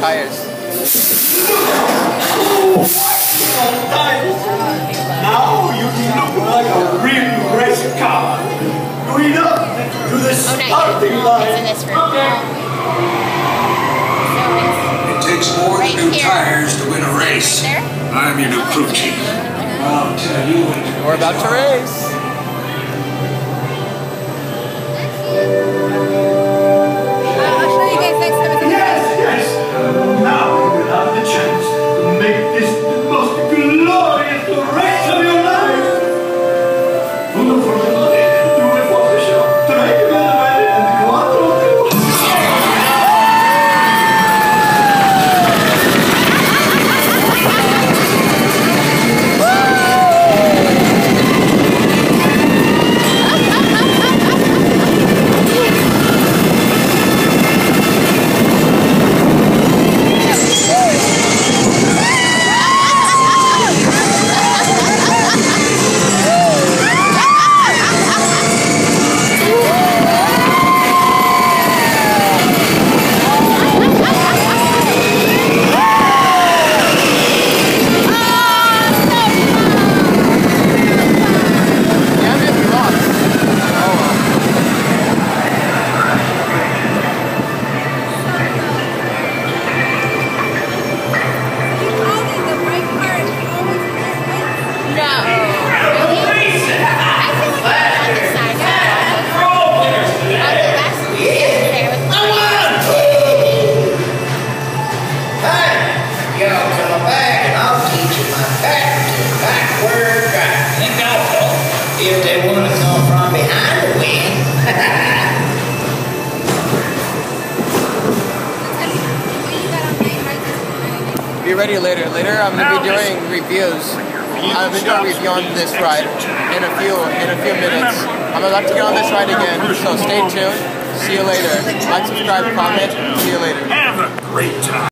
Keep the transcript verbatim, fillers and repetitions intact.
tires. Now you look like a real race car. Going up to the starting line. Okay. It takes more than new tires to win a race. I'm your new crew chief. I'll tell you when to We're about to race. I'll show you guys next time. Yes, yes. Now you will have the chance to make this the most glorious race of your life. Unfortunately, do it for the show. Try to get ready and go on to if they want to come from behind the wing. Be ready later. Later, I'm gonna be doing reviews. I'm gonna do a review on this ride in a few in a few minutes. I'm about to get on this ride again, so stay tuned. See you later. Like, subscribe, comment. See you later. have a great time.